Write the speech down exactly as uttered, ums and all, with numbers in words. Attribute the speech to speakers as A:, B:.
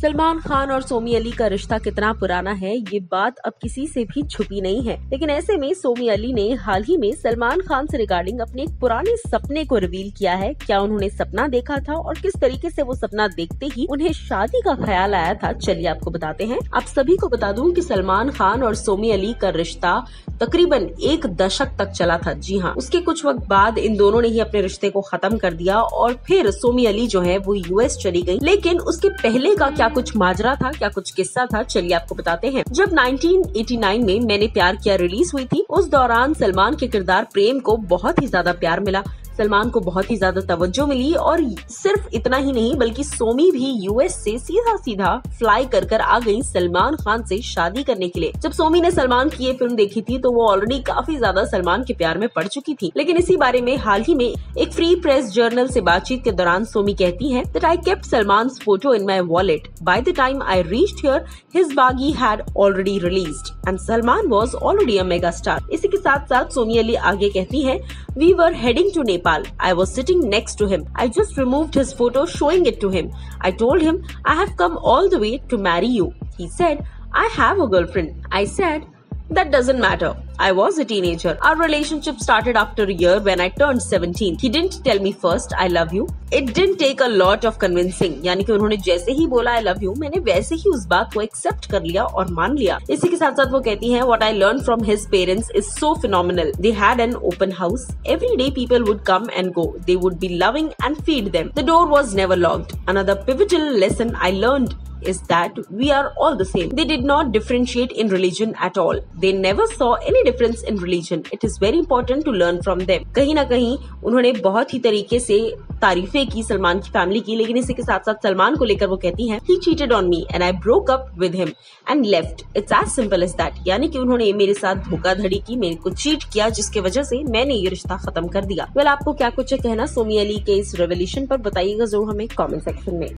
A: सलमान खान और सोमी अली का रिश्ता कितना पुराना है ये बात अब किसी से भी छुपी नहीं है, लेकिन ऐसे में सोमी अली ने हाल ही में सलमान खान से रिगार्डिंग अपने एक पुराने सपने को रिवील किया है। क्या उन्होंने सपना देखा था और किस तरीके से वो सपना देखते ही उन्हें शादी का ख्याल आया था, चलिए आपको बताते हैं। आप सभी को बता दूं कि सलमान खान और सोमी अली का रिश्ता तकरीबन एक दशक तक चला था। जी हाँ, उसके कुछ वक्त बाद इन दोनों ने ही अपने रिश्ते को खत्म कर दिया और फिर सोमी अली जो है वो यूएस चली गई। लेकिन उसके पहले का क्या कुछ माजरा था, क्या कुछ किस्सा था, चलिए आपको बताते हैं। जब नाइनटीन एटी नाइन में मैंने प्यार किया रिलीज हुई थी, उस दौरान सलमान के किरदार प्रेम को बहुत ही ज्यादा प्यार मिला, सलमान को बहुत ही ज्यादा तवज्जो मिली और सिर्फ इतना ही नहीं बल्कि सोमी भी यूएस से सीधा सीधा फ्लाई कर कर आ गई सलमान खान से शादी करने के लिए। जब सोमी ने सलमान की ये फिल्म देखी थी तो वो ऑलरेडी काफी ज्यादा सलमान के प्यार में पड़ चुकी थी। लेकिन इसी बारे में हाल ही में एक फ्री प्रेस जर्नल से बातचीत के दौरान सोमी कहती है that I kept Salman's photo in my wallet. By the time I reached here his Baaghi had already released and Salman was already a mega star. इसी के साथ साथ सोमी अली आगे कहती है we were heading to Nepal. I was sitting next to him. I just removed his photo showing it to him. I told him, I have come all the way to marry you. He said, I have a girlfriend. I said, that doesn't matter. I was a teenager. Our relationship started after a year when I turned seventeen. He didn't tell me first, I love you. It didn't take a lot of convincing. यानी कि उन्होंने जैसे ही बोला I love you, मैंने वैसे ही उस बात को एक्सेप्ट कर लिया और मान लिया। इसी के साथ साथ वो कहती हैं What I learned from his parents is so phenomenal. They had an open house. Every day people would come and go. They would be loving and feed them. The door was never locked. Another pivotal lesson I learned is that we are all the same. They did not differentiate in religion at all. They never saw any difference in religion. It is very important to learn from them. कहीं ना कहीं उन्होंने बहुत ही तरीके से तारीफें की सलमान की family की, लेकिन इसी के साथ साथ सलमान को लेकर वो कहती हैं He cheated on me and I broke up with him and left. It's as simple as that. यानी कि उन्होंने मेरे साथ धोखाधड़ी की, मेरे को चीट किया, जिसके वजह से मैंने ये रिश्ता खत्म कर दिया। वेल, आपको क्या कुछ कहना सोमी अली के इस रेवोल्यूशन पर बताइएगा जरूर हमें कमेंट सेक्शन में।